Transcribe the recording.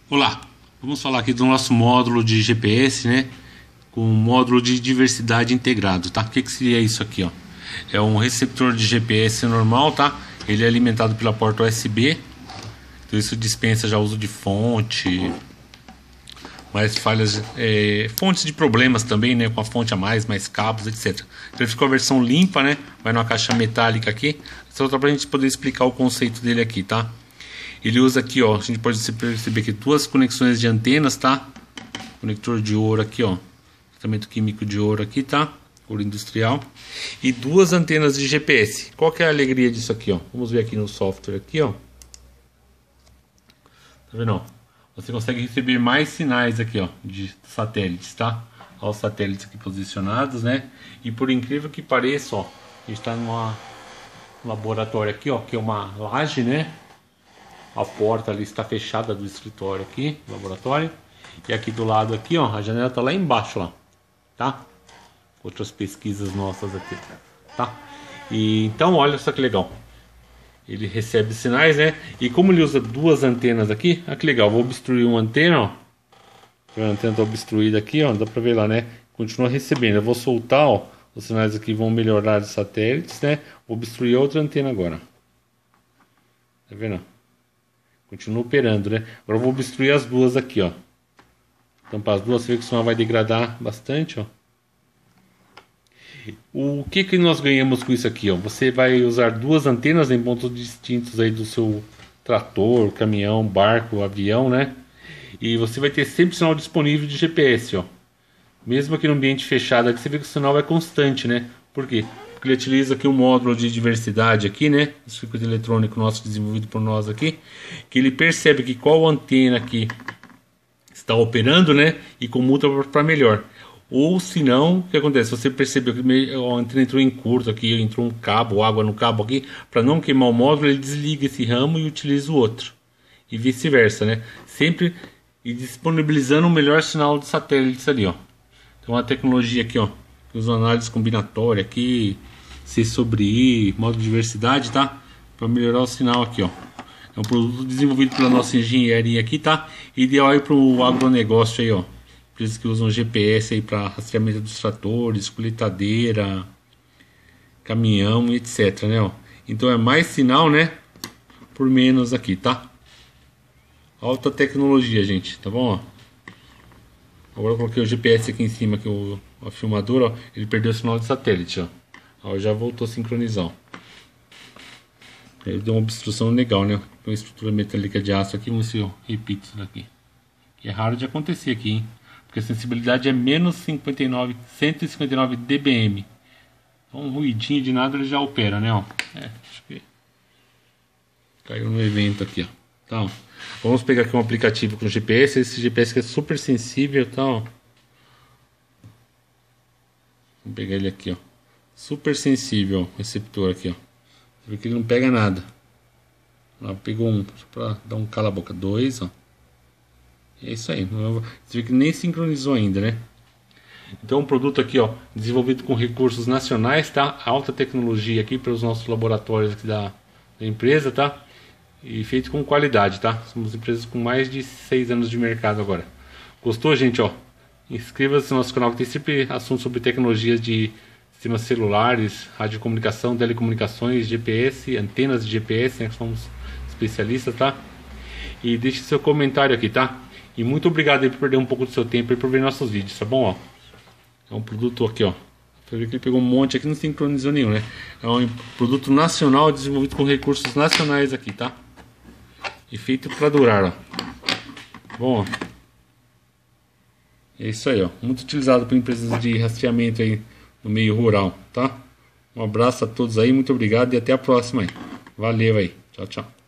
Olá, vamos falar aqui do nosso módulo de GPS, né? Com módulo de diversidade integrado, tá? O que seria isso aqui, ó? É um receptor de GPS normal, tá? Ele é alimentado pela porta USB, então isso dispensa já o uso de fonte, mais falhas, fontes de problemas também, né? Com a fonte a mais cabos, etc. Então ele ficou a versão limpa, né? Vai numa caixa metálica aqui, só para a gente poder explicar o conceito dele aqui, tá? Ele usa aqui, ó, a gente pode perceber que duas conexões de antenas, tá? Conector de ouro aqui, ó, tratamento químico de ouro aqui, tá? Ouro industrial. E duas antenas de GPS. Qual que é a alegria disso aqui, ó? Vamos ver aqui no software aqui, ó. Tá vendo, ó? Você consegue receber mais sinais aqui, ó, de satélites, tá? Olha os satélites aqui posicionados, né? E por incrível que pareça, ó, a gente tá num laboratório aqui, ó, que é uma laje, né? A porta ali está fechada do escritório aqui, do laboratório. E aqui do lado aqui, ó, a janela está lá embaixo, lá, tá? Outras pesquisas nossas aqui, tá? E então, olha só que legal. Ele recebe sinais, né? E como ele usa duas antenas aqui, olha que legal. Vou obstruir uma antena, ó. A antena está obstruída aqui, ó. Dá para ver lá, né? Continua recebendo. Eu vou soltar, ó. Os sinais aqui vão melhorar os satélites, né? Vou obstruir outra antena agora. Tá vendo? Continua operando, né? Agora eu vou obstruir as duas aqui, ó. Tampar as duas, você vê que o sinal vai degradar bastante, ó. O que nós ganhamos com isso aqui, ó? Você vai usar duas antenas em pontos distintos aí do seu trator, caminhão, barco, avião, né? E você vai ter sempre sinal disponível de GPS, ó. Mesmo aqui no ambiente fechado, aqui você vê que o sinal é constante, né? Por quê? Porque ele utiliza aqui um módulo de diversidade aqui, né? O circuito eletrônico nosso desenvolvido por nós aqui, que ele percebe que qual antena aqui está operando, né? E comuta para melhor. Ou se não, o que acontece? Você percebeu que a antena entrou em curto aqui, entrou um cabo, água no cabo aqui, para não queimar o módulo, ele desliga esse ramo e utiliza o outro. E vice-versa, né? Sempre disponibilizando o melhor sinal de satélites ali, ó. Então a tecnologia aqui, ó, usa análise combinatória aqui, C sobre I, modo de diversidade, tá? Para melhorar o sinal aqui, ó. É um produto desenvolvido pela nossa engenharia aqui, tá? Ideal aí para o agronegócio aí, ó. Empresas que usam GPS aí para rastreamento dos tratores, colheitadeira, caminhão, etc, né, ó. Então é mais sinal, né? Por menos aqui, tá? Alta tecnologia, gente, tá bom, ó? Agora eu coloquei o GPS aqui em cima, que a filmadora, ó, ele perdeu o sinal de satélite, ó. Ó, já voltou a sincronizar, ó. Ele deu uma obstrução legal, né? Tem uma estrutura metálica de aço aqui, vamos ver se eu repito isso daqui. Que é raro de acontecer aqui, hein? Porque a sensibilidade é menos 159 dBm. Então um ruidinho de nada ele já opera, né? Ó. Acho que caiu no evento aqui, ó. Tá, ó. Vamos pegar aqui um aplicativo com GPS. Esse GPS que é super sensível, tá, ó. Vamos pegar ele aqui, ó. Super sensível, ó, receptor aqui, ó. Você vê que ele não pega nada. Lá, pegou um, só pra dar um cala a boca. 2, ó. É isso aí. Você vê que nem sincronizou ainda, né? Então, um produto aqui, ó, desenvolvido com recursos nacionais, tá? Alta tecnologia aqui para os nossos laboratórios aqui da empresa, tá? E feito com qualidade, tá? Somos empresas com mais de 6 anos de mercado agora. Gostou, gente, ó? Inscreva-se no nosso canal que tem sempre assuntos sobre tecnologias de sistemas celulares, radiocomunicação, telecomunicações, GPS, antenas de GPS, né? Somos especialistas, tá? E deixe seu comentário aqui, tá? E muito obrigado aí por perder um pouco do seu tempo aí por ver nossos vídeos, tá bom, ó? É um produto aqui, ó. Você vê que ele pegou um monte aqui, não sincronizou nenhum, né? É um produto nacional desenvolvido com recursos nacionais aqui, tá? E feito para durar, ó. Bom, ó. É isso aí, ó. Muito utilizado por empresas de rastreamento aí no meio rural, tá? Um abraço a todos aí, muito obrigado e até a próxima aí. Valeu aí. Tchau, tchau.